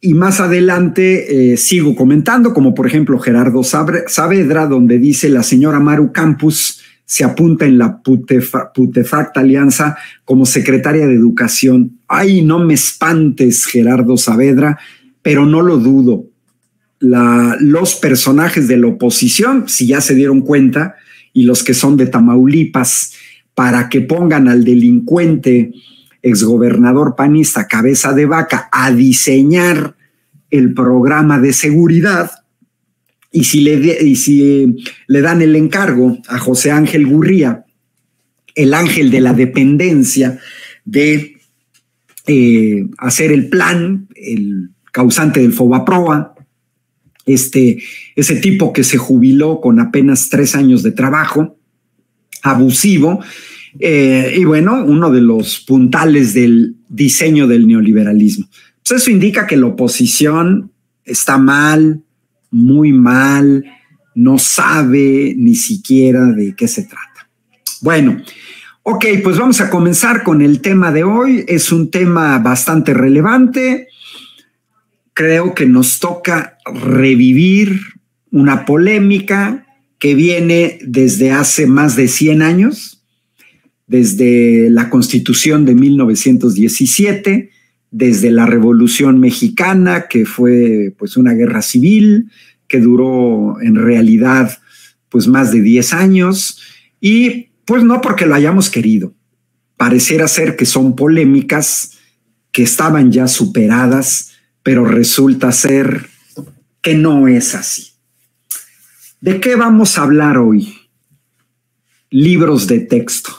Y más adelante sigo comentando, como por ejemplo Gerardo Saavedra, donde dice: la señora Maru Campos se apunta en la putefacta alianza como secretaria de Educación. Ay, no me espantes, Gerardo Saavedra, pero no lo dudo. Los personajes de la oposición, si ya se dieron cuenta, y los que son de Tamaulipas, para que pongan al delincuente exgobernador panista Cabeza de Vaca a diseñar el programa de seguridad, y si le dan el encargo a José Ángel Gurría, el ángel de la dependencia, de hacer el plan, el causante del Fobaproa, ese tipo que se jubiló con apenas 3 años de trabajo, abusivo, y bueno, uno de los puntales del diseño del neoliberalismo. Pues eso indica que la oposición está mal, muy mal, no sabe ni siquiera de qué se trata. Bueno, ok, pues vamos a comenzar con el tema de hoy. Es un tema bastante relevante. Creo que nos toca revivir una polémica que viene desde hace más de 100 años, desde la Constitución de 1917, desde la Revolución Mexicana, que fue pues una guerra civil que duró en realidad pues más de 10 años, y pues no porque lo hayamos querido. Pareciera ser que son polémicas que estaban ya superadas, pero resulta ser que no es así. ¿De qué vamos a hablar hoy? Libros de texto.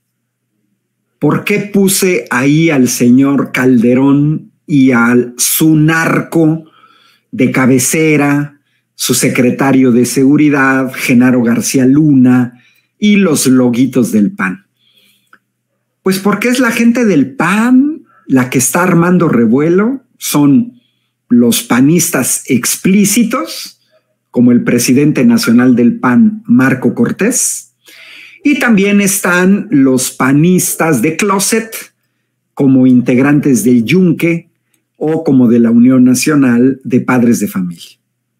¿Por qué puse ahí al señor Calderón y su narco de cabecera, su secretario de seguridad, Genaro García Luna, y los loguitos del PAN? Pues porque es la gente del PAN la que está armando revuelo. Son los panistas explícitos, como el presidente nacional del PAN, Marco Cortés, y también están los panistas de closet, como integrantes del Yunque o como de la Unión Nacional de Padres de Familia.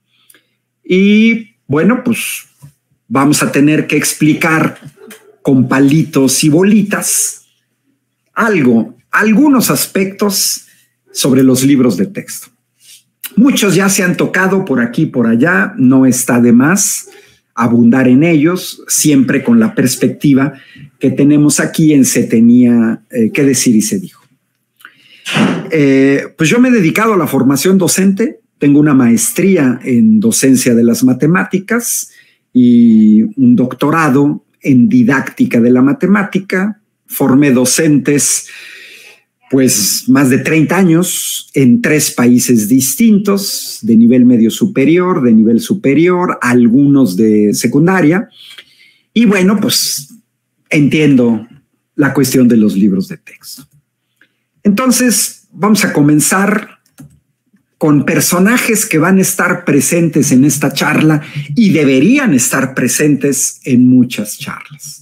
Y bueno, pues vamos a tener que explicar con palitos y bolitas algunos aspectos sobre los libros de texto. Muchos ya se han tocado por aquí y por allá, no está de más abundar en ellos, siempre con la perspectiva que tenemos aquí en Se Tenía que Decir y Se Dijo. Pues yo me he dedicado a la formación docente, tengo una maestría en docencia de las matemáticas y un doctorado en didáctica de la matemática. Formé docentes pues más de 30 años en 3 países distintos, de nivel medio superior, de nivel superior, algunos de secundaria. Y bueno, pues entiendo la cuestión de los libros de texto. Entonces, vamos a comenzar con personajes que van a estar presentes en esta charla y deberían estar presentes en muchas charlas.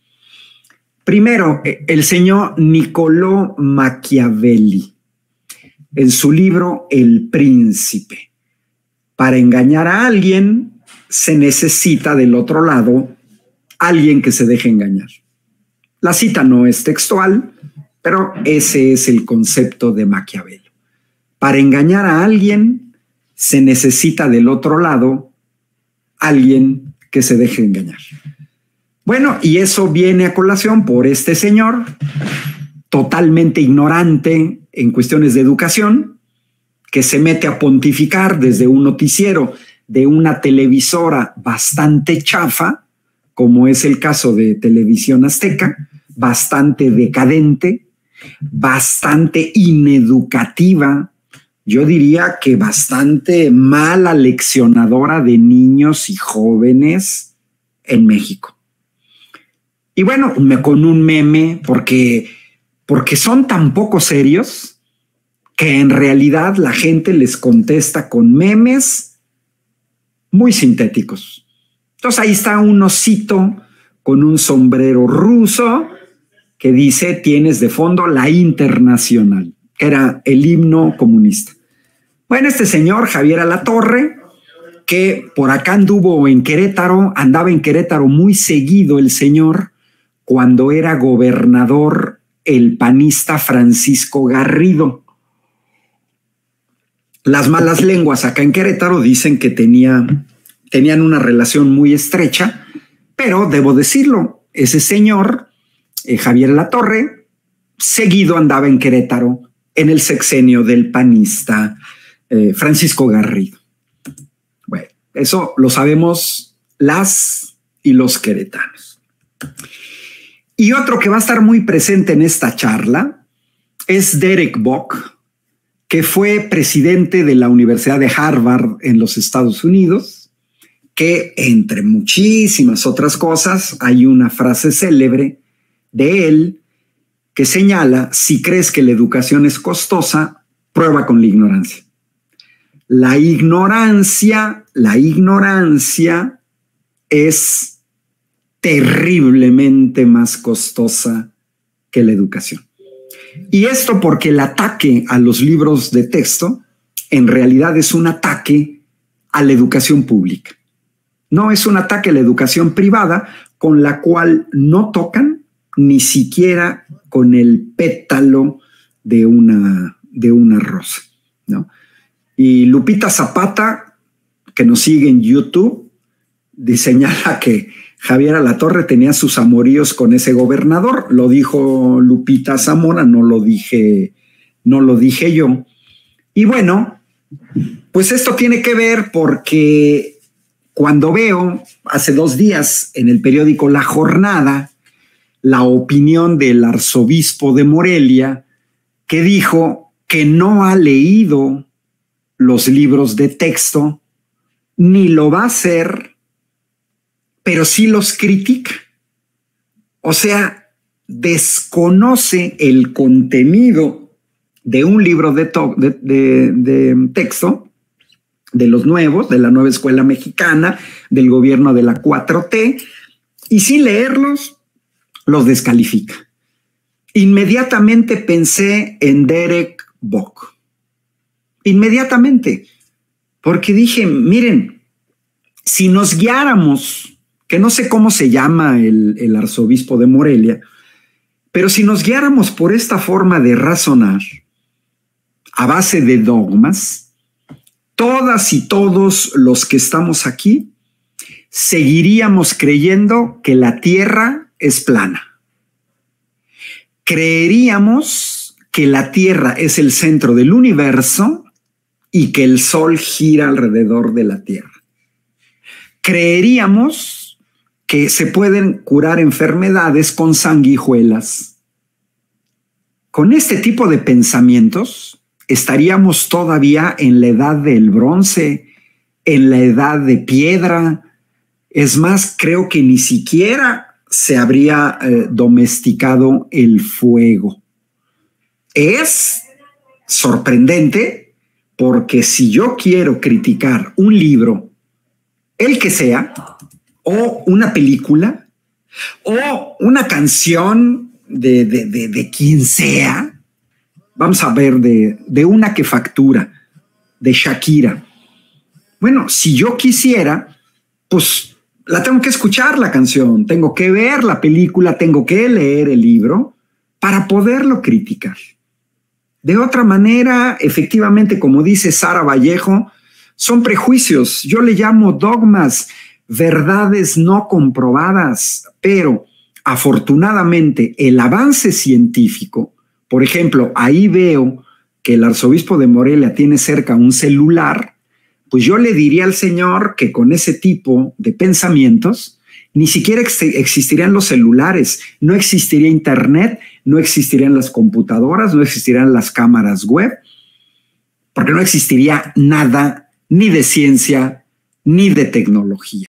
Primero, el señor Niccolò Machiavelli, en su libro El Príncipe. Para engañar a alguien, se necesita del otro lado alguien que se deje engañar. La cita no es textual, pero ese es el concepto de Maquiavelo. Para engañar a alguien, se necesita del otro lado alguien que se deje engañar. Bueno, y eso viene a colación por este señor, totalmente ignorante en cuestiones de educación, que se mete a pontificar desde un noticiero de una televisora bastante chafa, como es el caso de Televisión Azteca, bastante decadente, bastante ineducativa, yo diría que bastante mala leccionadora de niños y jóvenes en México. Y bueno, con un meme, porque son tan poco serios que en realidad la gente les contesta con memes muy sintéticos. Entonces ahí está un osito con un sombrero ruso que dice: tienes de fondo la Internacional, que era el himno comunista. Bueno, este señor Javier Alatorre, que por acá andaba en Querétaro muy seguido el señor cuando era gobernador el panista Francisco Garrido. Las malas lenguas acá en Querétaro dicen que tenían una relación muy estrecha, pero debo decirlo, ese señor, Javier Alatorre, seguido andaba en Querétaro en el sexenio del panista Francisco Garrido. Bueno, eso lo sabemos las y los queretanos. Y otro que va a estar muy presente en esta charla es Derek Bock, que fue presidente de la Universidad de Harvard en los Estados Unidos, que entre muchísimas otras cosas hay una frase célebre de él que señala: si crees que la educación es costosa, prueba con la ignorancia. La ignorancia es terriblemente más costosa que la educación. Y esto porque el ataque a los libros de texto en realidad es un ataque a la educación pública. No es un ataque a la educación privada, con la cual no tocan ni siquiera con el pétalo de una rosa, ¿no? Y Lupita Zapata, que nos sigue en YouTube, señala que Javier Alatorre tenía sus amoríos con ese gobernador. Lo dijo Lupita Zamora, no lo dije yo. Y bueno, pues esto tiene que ver porque cuando veo hace 2 días en el periódico La Jornada la opinión del arzobispo de Morelia, que dijo que no ha leído los libros de texto, ni lo va a hacer, pero sí los critica. O sea, desconoce el contenido de un libro de texto, de los nuevos, de la nueva escuela mexicana, del gobierno de la 4T, y sin leerlos, los descalifica. Inmediatamente pensé en Derek Bock. Inmediatamente, porque dije, miren, si nos guiáramos, que no sé cómo se llama el arzobispo de Morelia, pero si nos guiáramos por esta forma de razonar a base de dogmas, todas y todos los que estamos aquí seguiríamos creyendo que la Tierra es plana. Creeríamos que la Tierra es el centro del universo y que el Sol gira alrededor de la Tierra. Creeríamos que se pueden curar enfermedades con sanguijuelas. Con este tipo de pensamientos estaríamos todavía en la edad del bronce, en la edad de piedra. Es más, creo que ni siquiera se habría domesticado el fuego. Es sorprendente porque si yo quiero criticar un libro, el que sea, o una película, o una canción de quien sea, vamos a ver, de una que factura, de Shakira. Bueno, si yo quisiera, pues la tengo que escuchar la canción, tengo que ver la película, tengo que leer el libro para poderlo criticar. De otra manera, efectivamente, como dice Sara Vallejo, son prejuicios. Yo le llamo dogmas, verdades no comprobadas, pero afortunadamente el avance científico, por ejemplo, ahí veo que el arzobispo de Morelia tiene cerca un celular, pues yo le diría al señor que con ese tipo de pensamientos ni siquiera existirían los celulares, no existiría internet, no existirían las computadoras, no existirían las cámaras web, porque no existiría nada ni de ciencia ni de tecnología.